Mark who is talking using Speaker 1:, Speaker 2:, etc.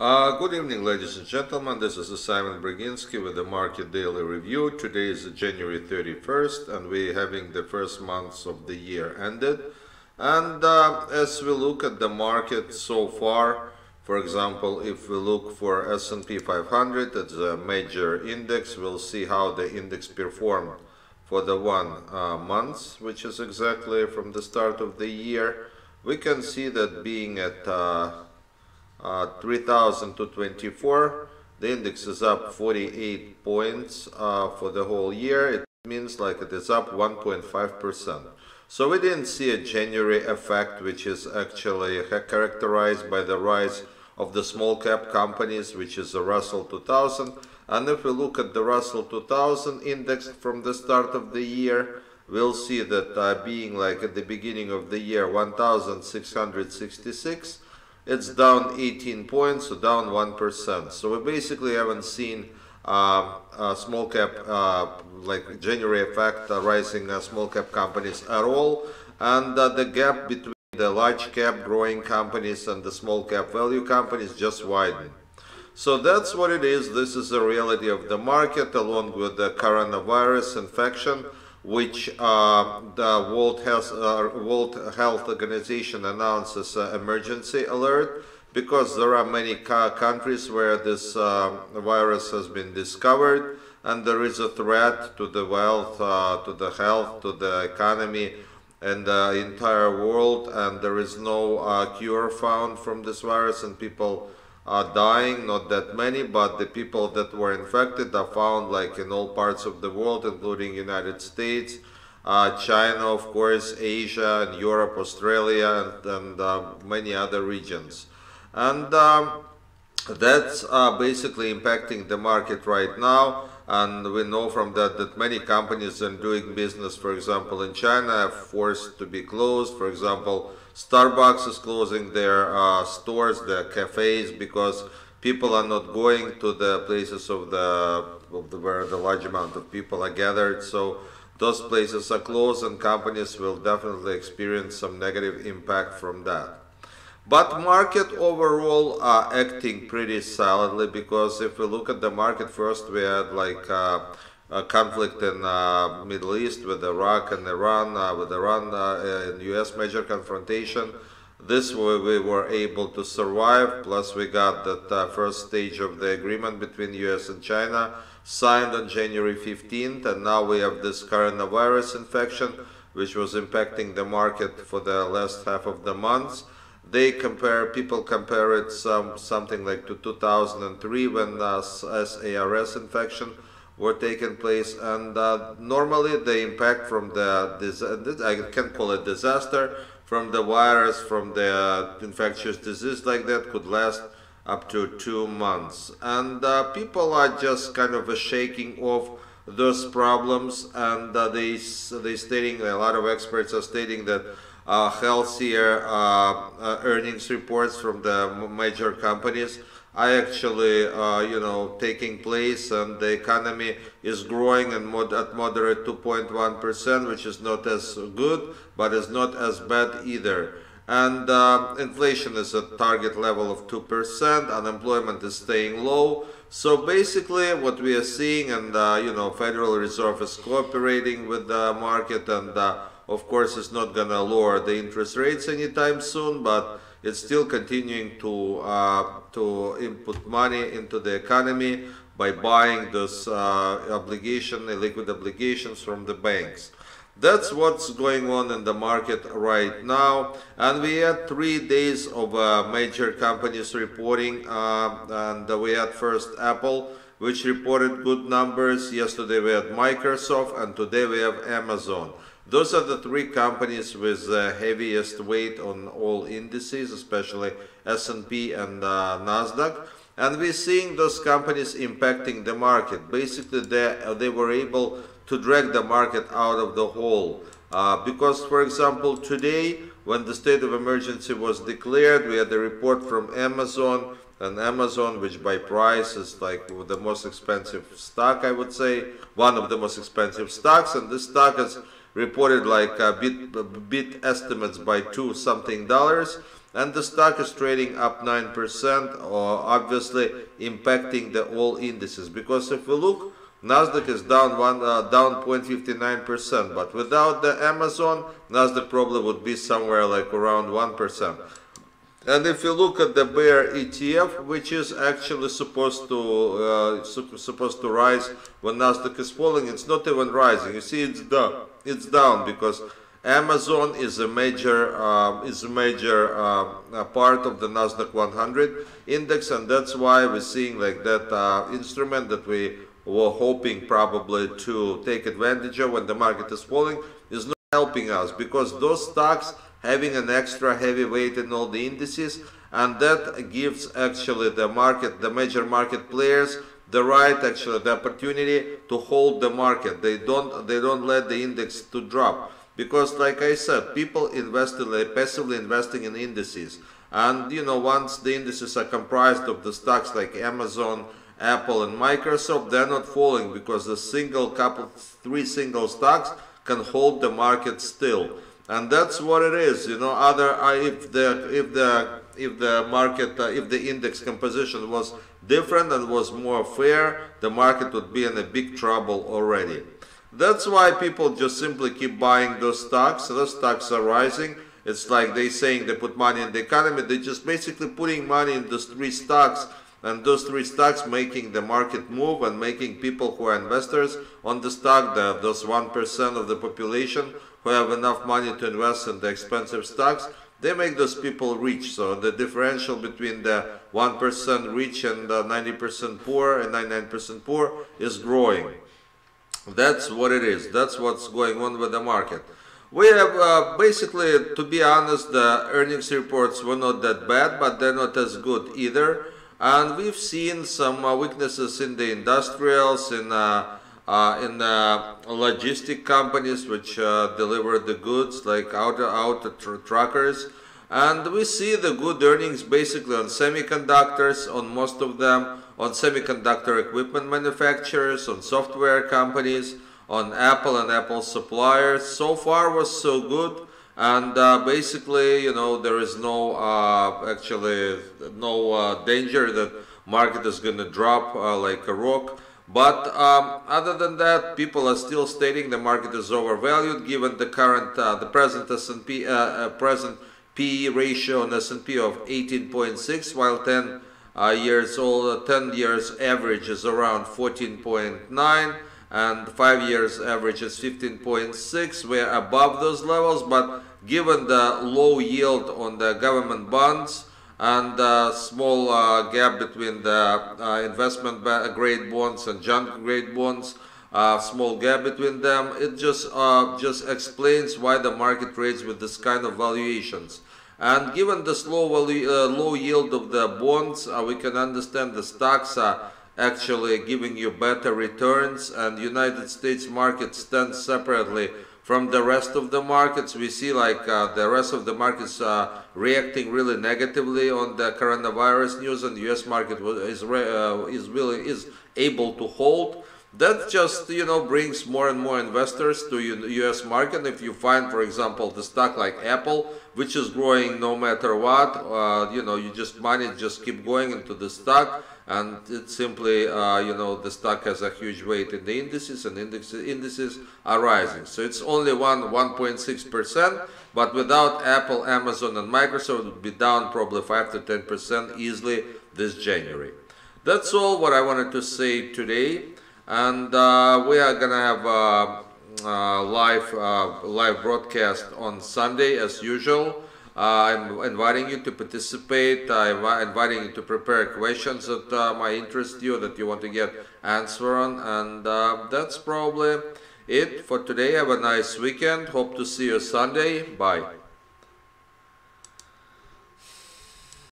Speaker 1: Good evening, ladies and gentlemen. This is Simon Brzezinski with the Market Daily Review. Today is January 31st, and we're having the first months of the year ended. And as we look at the market so far, for example, if we look for S&P 500, it's a major index, we'll see how the index performed for the 1 month, which is exactly from the start of the year. We can see that being at 3,224, the index is up 48 points for the whole year. It means like it is up 1.5%. So we didn't see a January effect, which is actually characterized by the rise of the small cap companies, which is the Russell 2000. And if we look at the Russell 2000 index from the start of the year, we'll see that being like at the beginning of the year 1,666, it's down 18 points, so down 1%. So we basically haven't seen a small cap like January effect rising small cap companies at all, and the gap between the large cap growing companies and the small cap value companies just widened. So that's what it is. This is the reality of the market, along with the coronavirus infection, which the World Health Organization announces emergency alert, because there are many countries where this virus has been discovered, and there is a threat to the wealth, to the health, to the economy, and the entire world, and there is no cure found from this virus, and people are dying, not that many, but the people that were infected are found like in all parts of the world, including United States, China, of course, Asia, and Europe, Australia, and many other regions. And that's basically impacting the market right now. And we know from that many companies are doing business, for example, in China, are forced to be closed. For example, Starbucks is closing their stores, their cafes, because people are not going to the places where the large amount of people are gathered. So those places are closed, and companies will definitely experience some negative impact from that. But market overall are acting pretty solidly, because if we look at the market, first we had like a conflict in Middle East with Iraq and Iran, in US major confrontation. This way we were able to survive, plus we got that first stage of the agreement between US and China signed on January 15th, and now we have this coronavirus infection, which was impacting the market for the last half of the month. People compare it something like to 2003 when SARS infection were taking place, and normally the impact from I can call it disaster, from the virus, from the infectious disease like that, could last up to 2 months, and people are just kind of shaking off those problems, and they stating, a lot of experts are stating that healthier earnings reports from the major companies are actually taking place, and the economy is growing at moderate 2.1%, which is not as good, but is not as bad either. And inflation is at target level of 2%, unemployment is staying low. So basically what we are seeing, and Federal Reserve is cooperating with the market, and of course it's not gonna lower the interest rates anytime soon, but it's still continuing to input money into the economy by buying those liquid obligations from the banks. That's what's going on in the market right now. And we had 3 days of major companies reporting, and we had first Apple, which reported good numbers. Yesterday we had Microsoft, and today we have Amazon. Those are the 3 companies with the heaviest weight on all indices, especially S&P and NASDAQ. And we're seeing those companies impacting the market. Basically, they were able to drag the market out of the hole. Because, for example, today, when the state of emergency was declared, we had a report from Amazon, and Amazon, which by price is like the most expensive stock, I would say, one of the most expensive stocks, and this stock has reported like beat estimates by $2 something, and the stock is trading up 9%, or obviously impacting the all indices. Because if we look, Nasdaq is down 0.59%, but without the Amazon, Nasdaq probably would be somewhere like around 1%. And if you look at the bear ETF, which is actually supposed to rise when Nasdaq is falling, it's not even rising. You see, it's down. It's down because Amazon is a major part of the Nasdaq 100 index, and that's why we're seeing like that instrument that we were hoping probably to take advantage of when the market is falling is not helping us, because those stocks having an extra heavy weight in all the indices, and that gives actually the market, the major market players, the right, actually the opportunity to hold the market. They don't let the index to drop, because like I said, people passively investing in indices, and you know, once the indices are comprised of the stocks like Amazon, Apple and Microsoft, they're not falling because the three single stocks can hold the market still. And that's what it is, you know. If the index composition was different and was more fair, the market would be in a big trouble already. That's why people just simply keep buying those stocks. Those stocks are rising. It's like they saying they put money in the economy. They're just basically putting money in those three stocks, and those three stocks making the market move and making people who are investors on the stock, those 1% of the population who have enough money to invest in the expensive stocks, they make those people rich. So the differential between the 1% rich and 90% poor and 99% poor is growing. That's what it is. That's what's going on with the market. We have basically, to be honest, the earnings reports were not that bad, but they're not as good either. And we've seen some weaknesses in the industrials, in logistic companies which deliver the goods, like auto truckers. And we see the good earnings basically on semiconductors, on most of them, on semiconductor equipment manufacturers, on software companies, on Apple and Apple suppliers. So far was so good. And basically, you know, there is no danger that market is going to drop like a rock. But other than that, people are still stating the market is overvalued given the current, the present S&P, present PE ratio on S&P of 18.6, while 10 years average is around 14.9. and 5 years average is 15.6. We're above those levels, but given the low yield on the government bonds and the small gap between the investment grade bonds and junk grade bonds, small gap between them, it just explains why the market trades with this kind of valuations. And given the low yield of the bonds, we can understand the stocks are actually giving you better returns, and United States market stands separately from the rest of the markets. We see like the rest of the markets reacting really negatively on the coronavirus news, and the US market is able to hold. That just, you know, brings more and more investors to US market. If you find, for example, the stock like Apple, which is growing no matter what, you know, money just keep going into the stock, and it's simply, you know, the stock has a huge weight in the indices, and indices are rising. So it's only 1.6%, but without Apple, Amazon, and Microsoft, it would be down probably 5 to 10% easily this January. That's all what I wanted to say today. And we are gonna have a live broadcast on Sunday as usual. I'm inviting you to participate. I'm inviting you to prepare questions that might interest you, that you want to get answer on. And that's probably it for today. Have a nice weekend. Hope to see you Sunday. Bye.